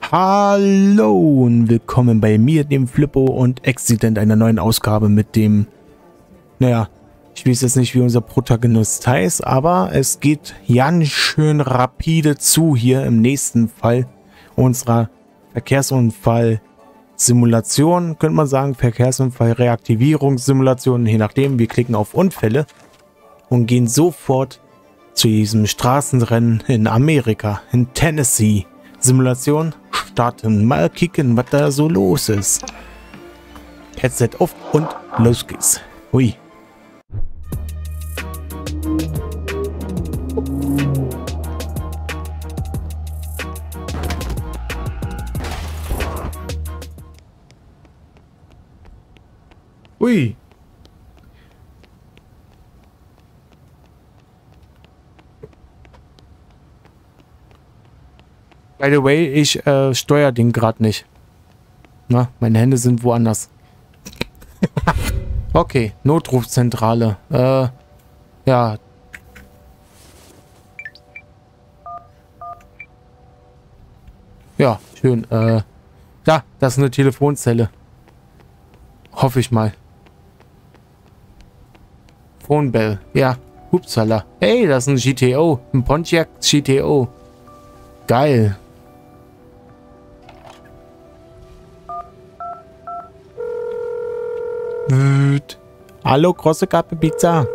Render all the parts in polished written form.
Hallo und willkommen bei mir, dem Flippo und Accident, einer neuen Ausgabe mit dem, naja, ich weiß jetzt nicht, wie unser Protagonist heißt, aber es geht ganz schön rapide zu hier im nächsten Fall unserer Verkehrsunfall-Simulation, könnte man sagen, Verkehrsunfall-Reaktivierungssimulation, je nachdem, wir klicken auf Unfälle und gehen sofort zu diesem Straßenrennen in Amerika, in Tennessee. Simulation starten. Mal kicken, was da so los ist. Headset auf und los geht's. Hui. Hui. By the way, ich steuere den gerade nicht. Na, meine Hände sind woanders. Okay, Notrufzentrale. Ja. Ja, schön. Ja, das ist eine Telefonzelle. Hoffe ich mal. Phone Bell. Ja, upsala. Hey, das ist ein GTO. Ein Pontiac GTO. Geil. Hallo, große Kappe Pizza.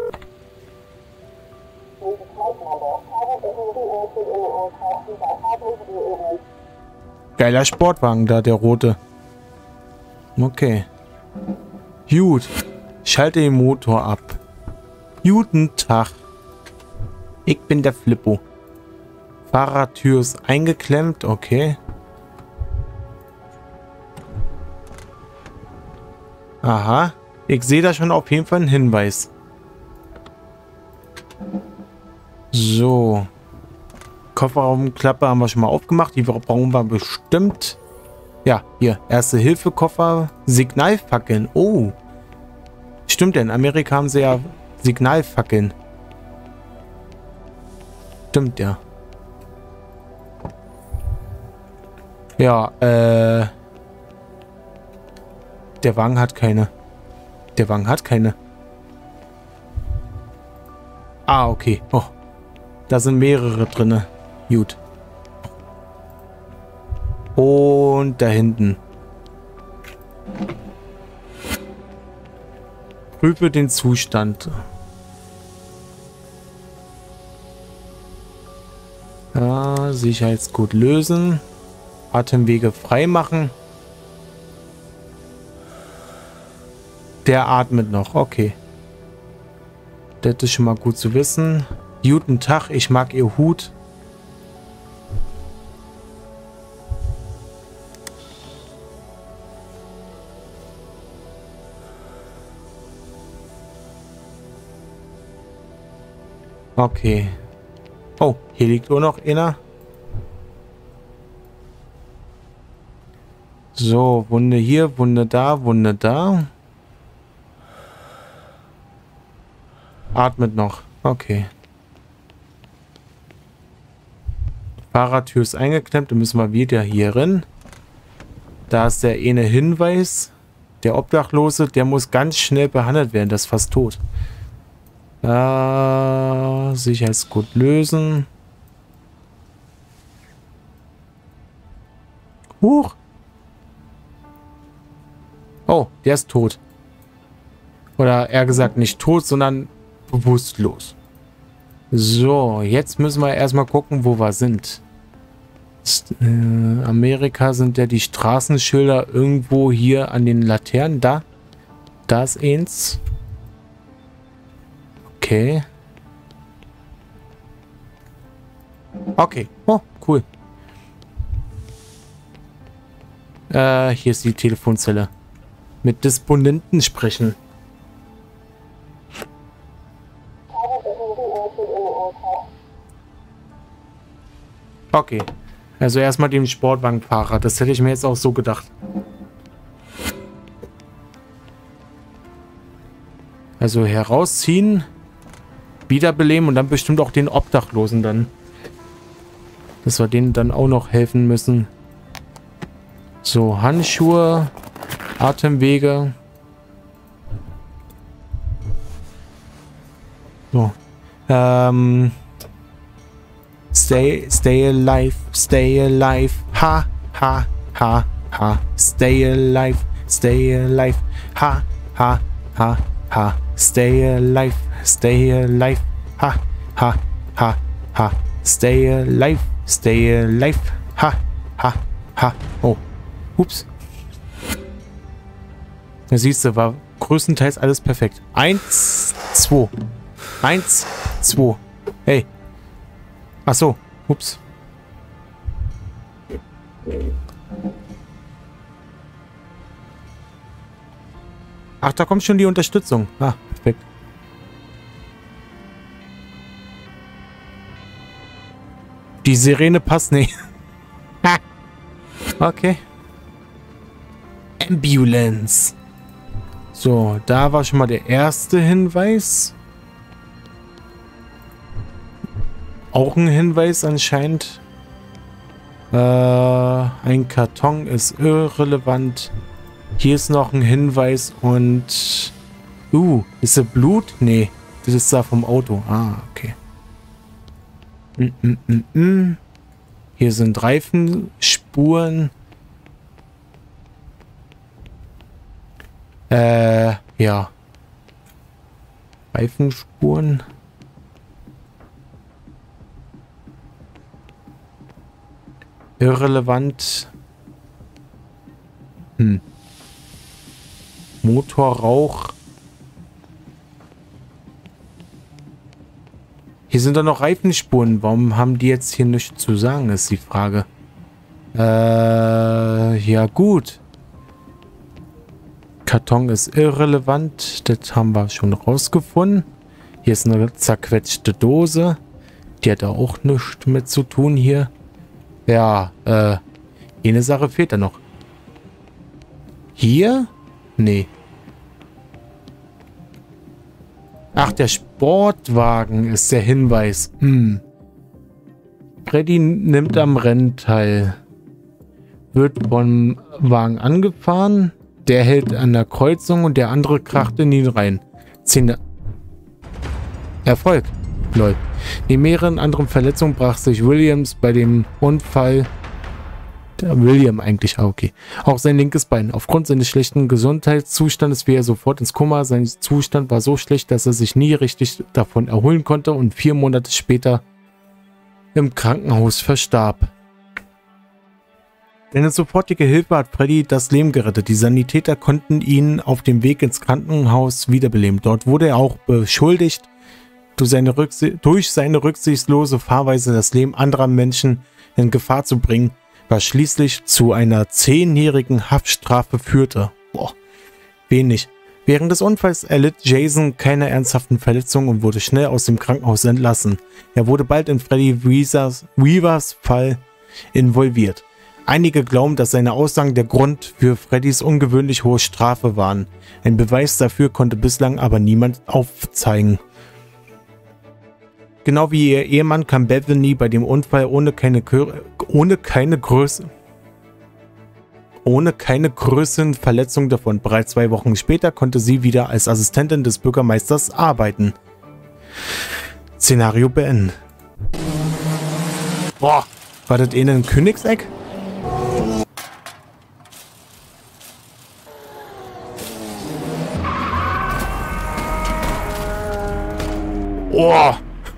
Geiler Sportwagen da, der rote. Okay. Gut. Schalte den Motor ab. Guten Tag. Ich bin der Flippo. Fahrertür ist eingeklemmt. Okay. Aha. Ich sehe da schon auf jeden Fall einen Hinweis. So. Kofferraumklappe haben wir schon mal aufgemacht. Die brauchen wir bestimmt. Ja, hier. Erste-Hilfe-Koffer. Signalfackeln. Oh. Stimmt, denn in Amerika haben sie ja Signalfackeln. Stimmt, ja. Ja, der Wagen hat keine. Der Wagen hat keine. Ah, okay. Oh. Da sind mehrere drin. Gut. Und da hinten. Prüfe den Zustand. Ja, Sicherheitscode lösen. Atemwege frei machen. Der atmet noch. Okay. Das ist schon mal gut zu wissen. Guten Tag, ich mag Ihr Hut. Okay. Oh, hier liegt nur noch einer. So, Wunde hier, Wunde da, Wunde da. Atmet noch. Okay. Fahrertür ist eingeklemmt. Dann müssen wir wieder hier rein. Da ist der eine Hinweis. Der Obdachlose, der muss ganz schnell behandelt werden. Das ist fast tot. Sicherheitscode lösen. Huch. Oh, der ist tot. Oder eher gesagt nicht tot, sondern bewusstlos. So, jetzt müssen wir erstmal gucken, wo wir sind. Amerika sind ja die Straßenschilder irgendwo hier an den Laternen. Da. Da ist eins. Okay. Okay. Oh, cool. Hier ist die Telefonzelle. Mit Disponenten sprechen. Okay. Also erstmal dem Sportwagenfahrer. Das hätte ich mir jetzt auch so gedacht. Also herausziehen, wiederbeleben und dann bestimmt auch den Obdachlosen dann. Dass wir denen dann auch noch helfen müssen. So, Handschuhe, Atemwege. So. Stay alive, stay alive. Ha, ha, ha, ha. Stay alive, stay alive. Ha, ha, ha, ha. Stay alive, stay alive. Ha, ha, ha, ha. Stay alive, stay alive. Ha, ha, ha. Oh. Ups. Da siehst du, war größtenteils alles perfekt. 1, 2. 1, 2. Hey. Ach so. Ups. Ach, da kommt schon die Unterstützung. Ah, perfekt. Die Sirene passt nicht. Okay. Ambulance. So, da war schon mal der erste Hinweis. Auch ein Hinweis anscheinend. Ein Karton ist irrelevant. Hier ist noch ein Hinweis und... ist das Blut? Nee, das ist da vom Auto. Ah, okay. Hier sind Reifenspuren. Ja. Reifenspuren. Irrelevant. Motorrauch. Hier sind doch noch Reifenspuren. Warum haben die jetzt hier nichts zu sagen, ist die Frage. Ja gut. Karton ist irrelevant. Das haben wir schon rausgefunden. Hier ist eine zerquetschte Dose. Die hat auch nichts mit zu tun hier. Ja, eine Sache fehlt da noch. Hier? Nee. Ach, der Sportwagen ist der Hinweis. Freddy nimmt am Rennen teil. Wird vom Wagen angefahren. Der hält an der Kreuzung und der andere kracht in ihn rein. 10 Erfolg. Lol. Neben mehreren anderen Verletzungen brach sich Williams bei dem Unfall... William eigentlich, okay. Auch sein linkes Bein. Aufgrund seines schlechten Gesundheitszustandes fiel er sofort ins Koma. Sein Zustand war so schlecht, dass er sich nie richtig davon erholen konnte und 4 Monate später im Krankenhaus verstarb. Denn sofortige Hilfe hat Freddy das Leben gerettet. Die Sanitäter konnten ihn auf dem Weg ins Krankenhaus wiederbeleben. Dort wurde er auch beschuldigt, durch seine rücksichtslose Fahrweise das Leben anderer Menschen in Gefahr zu bringen, was schließlich zu einer 10-jährigen Haftstrafe führte. Boah, wenig. Während des Unfalls erlitt Jason keine ernsthaften Verletzungen und wurde schnell aus dem Krankenhaus entlassen. Er wurde bald in Freddy Weavers Fall involviert. Einige glauben, dass seine Aussagen der Grund für Freddys ungewöhnlich hohe Strafe waren. Ein Beweis dafür konnte bislang aber niemand aufzeigen. Genau wie ihr Ehemann kam Bethany bei dem Unfall ohne keine größeren Verletzungen davon. Bereits 2 Wochen später konnte sie wieder als Assistentin des Bürgermeisters arbeiten. Szenario beenden. Boah, war das ein Königseck? Oh!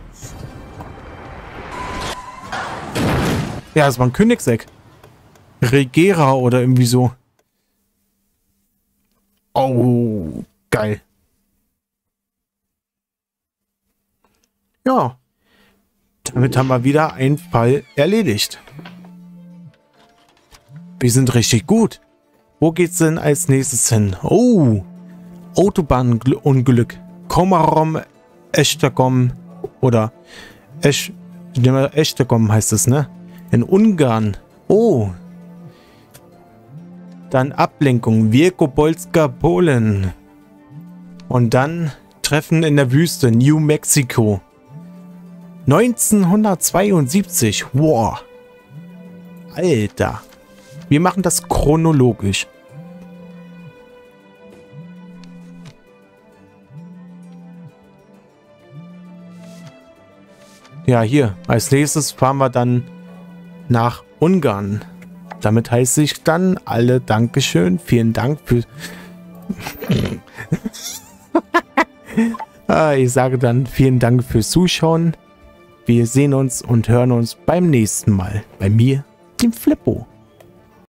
Ja, es war ein Königseck. Regera oder irgendwie so. Oh, geil. Ja. Damit haben wir wieder einen Fall erledigt. Wir sind richtig gut. Wo geht's denn als nächstes hin? Oh. Autobahnunglück. Komarom Esztergom oder Esztergom heißt es, ne? In Ungarn. Oh. Dann Ablenkung. Wielkopolska, Polen. Und dann Treffen in der Wüste. New Mexico. 1972. Wow. Alter. Wir machen das chronologisch. Ja, hier. Als nächstes fahren wir dann nach Ungarn. Damit heiße ich dann alle Dankeschön. Vielen Dank für... Ich sage dann vielen Dank fürs Zuschauen. Wir sehen uns und hören uns beim nächsten Mal. Bei mir, dem Flippo.